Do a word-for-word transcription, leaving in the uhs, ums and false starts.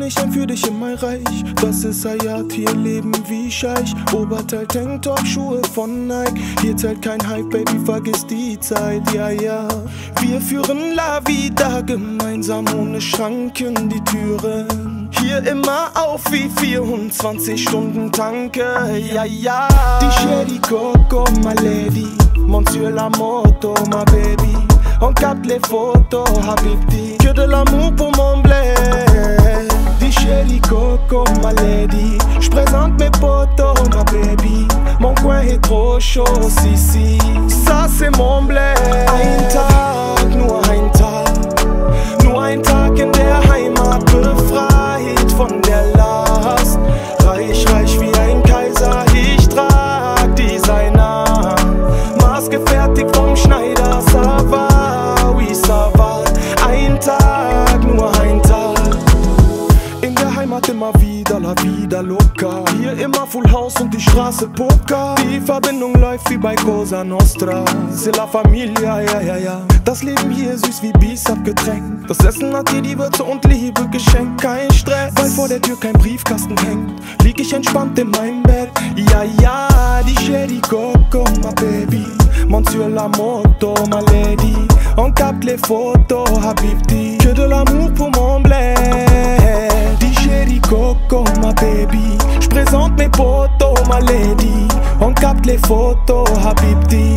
ich ein für dich in mein Reich. Das ist Hayat, hier leben wie Scheich. Oberteil, Tanktop, Schuhe von Nike. Hier zählt kein Hype, Baby, vergiss die Zeit, ja, ja. Wir führen La Vida gemeinsam ohne Schranken die Türen. Hier immer auf wie vierundzwanzig Stunden Tanke, ja, ja. Die Chérie Coco, my lady, Monsieur la moto, my baby. On capte les photos, Habibti, que de l'amour pour mon blé. Die Chérie Coco, my lady, j'présente mes potos, ma baby. Mon coin est trop chaud, si, si. Ça c'est mon blé. Ein Tag, nur ein Tag. Nur ein Tag in der Heimat, befreit von der Last. Reich, reich wie ein Kaiser, ich trag Designer. Maßgefertigt vom Schneider, ça va, oui ça va. Ein Tag, nur ein Tag. In der Heimat immer wieder, la vida loca. Hier immer Full House und die Straße Poker. Die Verbindung läuft wie bei Cosa Nostra. C'est la Familia, ja, ja, ja. Das Leben hier süß wie Bies abgetränkt. Das Essen hat dir die Würze und Liebe geschenkt. Kein Stress, weil vor der Tür kein Briefkasten hängt. Lieg ich entspannt in meinem Bett. Ja, ja, die Chérie Coco, my baby. Monsieur la moto, my lady. On capte les photos, Habibti. Que de l'amour pour mon blé. Die Chérie Coco, my baby. J'présente mes potos, my lady. On capte les photos, Habibti.